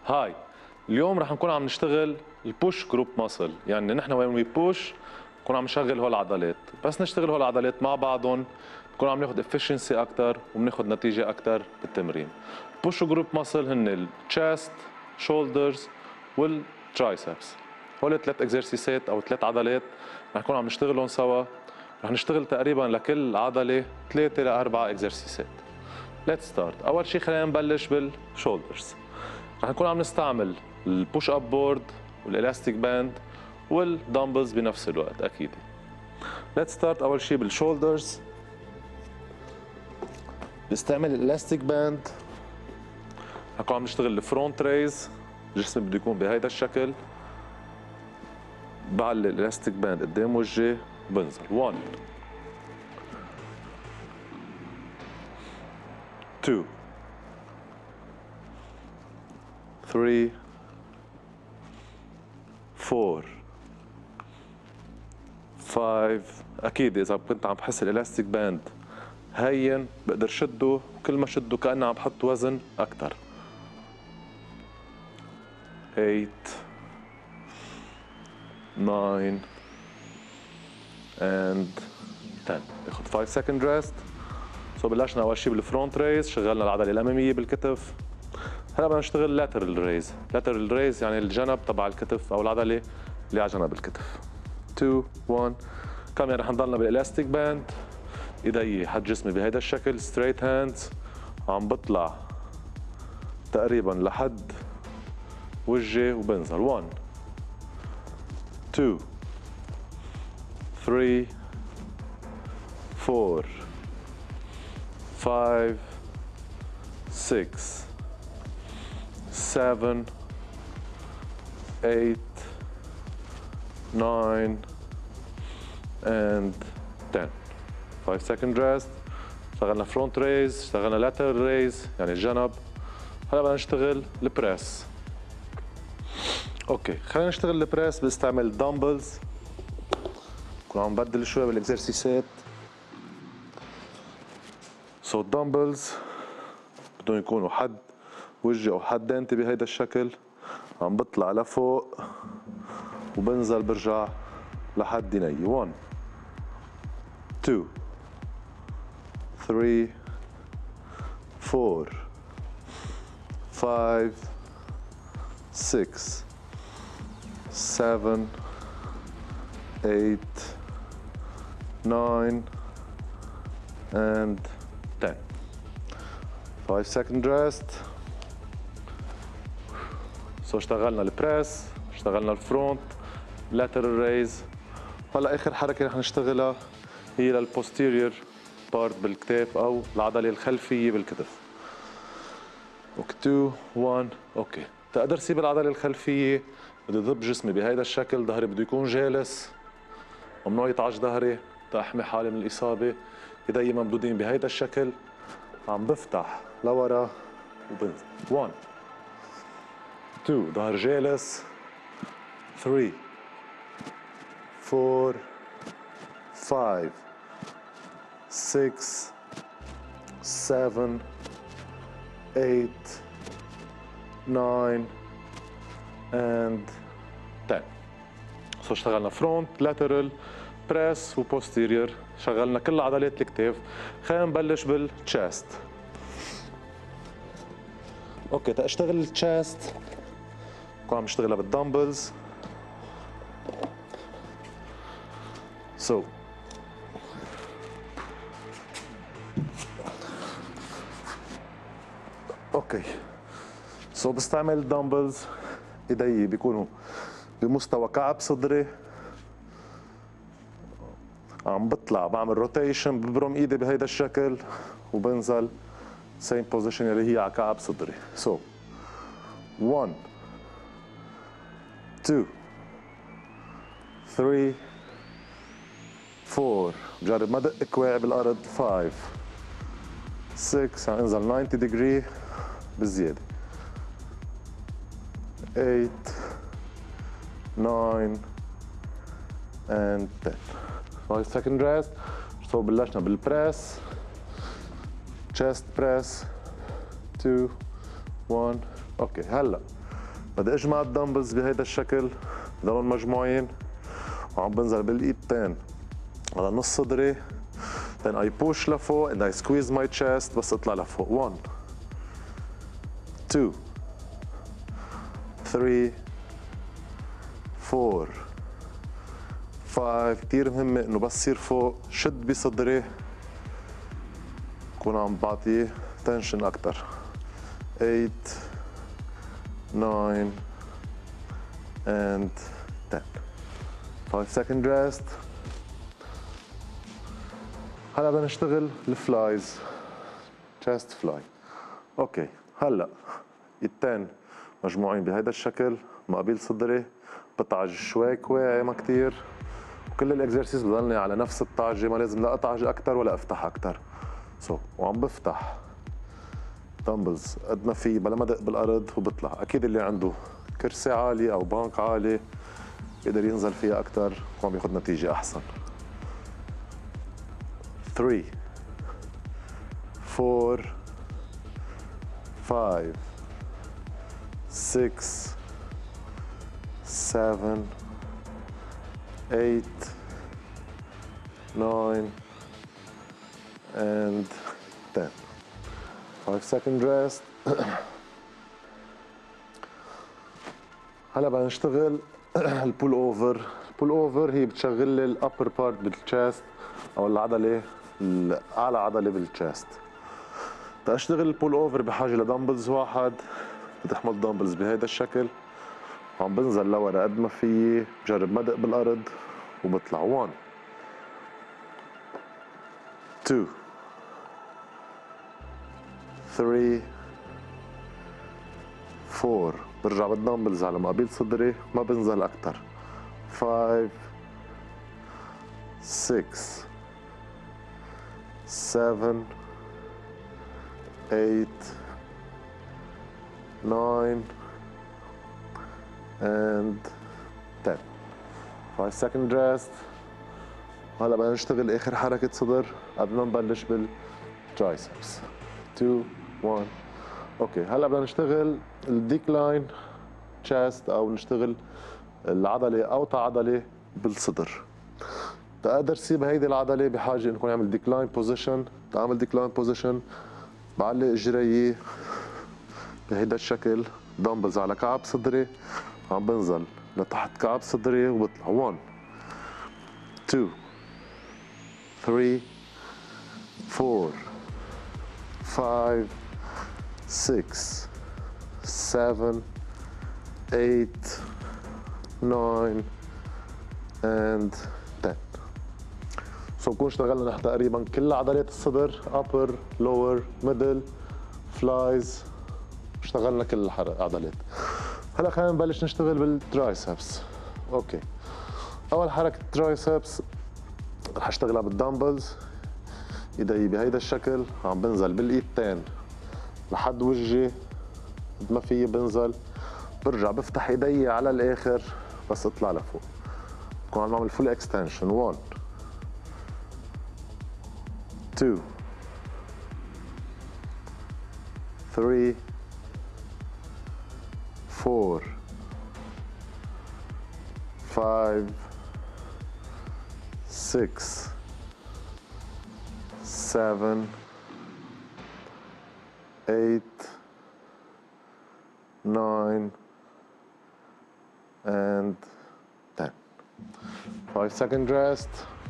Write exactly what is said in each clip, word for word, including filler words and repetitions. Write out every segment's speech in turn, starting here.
هاي اليوم رح نكون عم نشتغل البوش جروب ماسل، يعني نحن وين وي بوش نكون عم نشغل هول العضلات، بس نشتغل هول العضلات مع بعضهم نكون عم ناخذ افشنسي اكثر وبناخذ نتيجه اكثر بالتمرين. بوش جروب ماسل هن الشيست، شولدرز والترايسبس. هول ثلاث اكزرسيسات او ثلاث عضلات رح نكون عم نشتغلهم سوا. رح نشتغل تقريبا لكل عضله ثلاثه لاربعه اكزرسيسات. ليتس ستارت. اول شيء خلينا نبلش بالشولدرز. رح نكون عم نستعمل البوش اب بورد والالاستيك باند والدمبلز بنفس الوقت اكيد. ليتس ستارت. اول شيء بالشولدرز بستعمل الالاستيك باند. رح نكون عم نشتغل الفرونت ريز، جسمي بده يكون بهيدا الشكل. بعلق الالاستيك باند قدام وجهي بنزل. واحد اثنين ثلاثة أربعة خمسة. أكيد إذا كنت عم بحس الإلاستيك باند هين بقدر شده، وكل ما شده كأني عم بحط وزن أكثر. ثمانية تسعة and عشرة. ناخذ خمسة second rest. سو بلشنا أول شيء بالفرونت ريز، شغلنا العضلة الأمامية بالكتف. هلا بدنا نشتغل لاترال ريز. لاترال ريز يعني الجنب تبع الكتف او العضله اللي على جنب الكتف. اثنين واحد. كمان رح نضلنا بالالاستيك باند. ايدي حد جسمي بهيدا الشكل، ستريت هاندز، عم بطلع تقريبا لحد وجهي وبنزل. واحد اثنين ثلاثة أربعة خمسة ستة seven, eight, nine, and ten. five second rest. اشتغلنا front raise، اشتغلنا lateral raise يعني الجنب. هلا بدنا نشتغل البريس. اوكي، خلينا نشتغل البريس باستعمال دمبلز. كنا عم نبدل شوي بالاكزرسيسات. سو الدمبلز بدهم يكونوا حد وجهي او حد دانتي بهيدا الشكل، عم بطلع لفوق وبنزل برجع لحد يني. واحد اثنين ثلاثة أربعة خمسة ستة سبعة ثمانية تسعة and ten. five second rest. سو اشتغلنا البريس، اشتغلنا الفرونت، لاترال ريز. هلا اخر حركه رح نشتغلها هي للبوستيريور بارت بالكتاف او العضله الخلفيه بالكتف. اوكي اثنين واحد. اوكي، تقدر سيب العضله الخلفيه بدي ضب جسمي بهيدا الشكل، ظهري بده يكون جالس، ممنوع يتعج ظهري تاحمي حالي من الاصابه. ايدي ممدودين بهيدا الشكل، عم بفتح لورا وبنزل. واحد اثنين ظهر جالس. ثلاثة أربعة خمسة ستة سبعة ثمانية تسعة and ten. سو اشتغلنا فرونت، لاترال، بريس وبوستيريور، شغلنا كل عضلات الكتاف. خلينا نبلش بالتشيست. اوكي، تاشتغل التشيست كون عم نشتغلها بالدمبلز. سو so. اوكي، سو so بستعمل الدمبلز، ايدي بيكونوا بمستوى كعب صدري، عم بطلع بعمل روتيشن، ببرم ايدي بهيدا الشكل وبنزل سيم بوزيشن اللي هي على كعب صدري. سو so. واحد اثنين ثلاثة أربعة. بجرب ما دق كواعي بالارض. خمسة ستة عم انزل تسعين ديجري بالزياده. ثمانية تسعة and ten. five second rest. سو بلشنا بالبريس، chest press. two one. اوكي، هلا بدي اجمع الدمبلز بهيدا الشكل، ضلهم مجموعين وعم بنزل بالايدتين على نص صدري. then I push لفوق and I squeeze my chest بس اطلع لفوق. one two three four five. كتير مهمة انه بس صير فوق شد بصدري كون عم بعطيه تنشن اكتر. eight nine and ten. five second rest. هلا بدنا نشتغل الفلايز. chest fly. اوكي هلا ايدتين مجموعين بهيدا الشكل مقابل صدري، بطعج شوي واعي ما كتير، وكل الاكزرسيس بضلني على نفس الطعجه، ما لازم لا اطعج اكثر ولا افتح اكثر. سو so, وعم بفتح دمبلز قد ما في بلا ما ادق بالارض وبطلع. اكيد اللي عنده كرسي عالي او بانك عالي بيقدر ينزل فيها اكثر وعم ياخذ نتيجه احسن. three four five six seven eight nine and ten. five second rest. هلا بدنا نشتغل البول اوفر. البول اوفر هي بتشغل لي الابر بارت بالتشست او العضله الاعلى عضله بالتشست. تاشتغل البول اوفر بحاجه لدمبلز واحد، بتحمل دمبلز بهيدا الشكل وعم بنزل لورا قد ما فيي، بجرب ما ادق بالارض وبطلع. one two three four. برجع بالدمبلز على مقابل صدري ما بنزل اكتر. five six seven eight nine and ten. five second rest. هلا بدنا نشتغل اخر حركة صدر قبل ما نبلش بالترايسبس. two one. اوكي هلا بدنا نشتغل الديكلاين تشست او نشتغل العضلة اوطى عضلة بالصدر. تقدر سيب هيدي العضلة بحاجة انكم نعمل ديكلاين بوزيشن. تعمل ديكلاين بوزيشن بعلق اجريي بهيدا الشكل، دمبلز على كعب صدري، عم بنزل لتحت كعب صدري وبطلع. one two three four five six seven eight nine and ten. سو بكون اشتغلنا نحن تقريبا كل عضلات الصدر، upper lower middle flies، اشتغلنا كل العضلات. هلا خلينا نبلش نشتغل بالترايسبس. اوكي اول حركه ترايسبس رح اشتغلها بالدمبلز. ايدي بهيدا الشكل عم بنزل بالايدتين لحد وجهي قد ما في بنزل، برجع بفتح ايدي على الاخر بس اطلع لفوق. بكون عم بعمل فول اكستنشن. one two three four five six seven eight nine and ten. five second rest.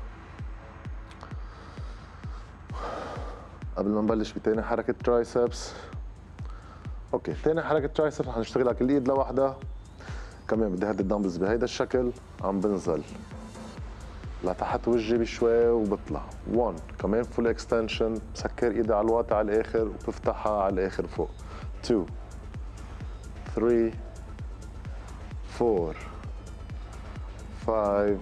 قبل ما نبلش بتاني حركة ترايسبس. اوكي تاني حركة ترايسبس رح نشتغلها كل ايد لوحدها. كمان بدي هدي الدمبلز بهيدا الشكل، عم بنزل لتحت وجهي بشوي وبطلع. one كمان فول اكستنشن، بسكر ايدي على الواطي على الاخر وبفتحها على الاخر فوق. two three four five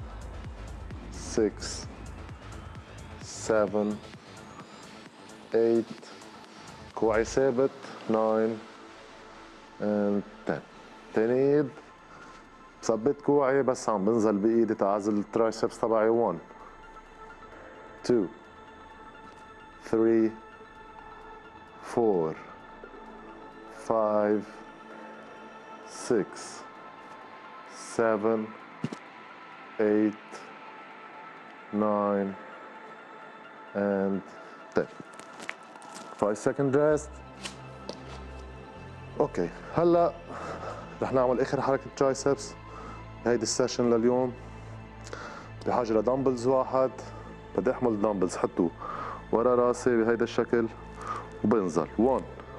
six seven eight. كوعي ثابت. nine and ten. تاني ايد بثبت كوعي بس عم بنزل بايدي تعزل الترايسبس تبعي. one two three four five six, seven, eight, nine, and ten. five second rest. اوكي هلا رح نعمل اخر حركه ترايسبس بهيدي السيشن لليوم. بحاجه لدمبلز واحد، بدي احمل دمبلز حطوه ورا راسي بهيدا الشكل وبنزل. one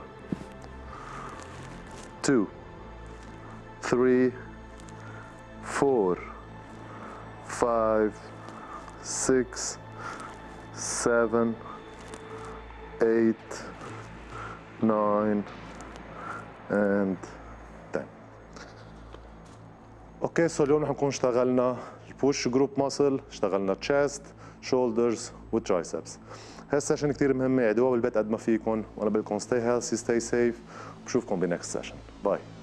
two three four five six seven eight nine and ten. اوكي سو اليوم رح نكون اشتغلنا البوش جروب ماسل، اشتغلنا تشيست، شولدرز وترايسبس. هاي السيشن كثير مهمه، عيدوها بالبيت قد ما فيكم، وانا بقول لكم stay healthy stay safe، بشوفكم بنكست سيشن. باي.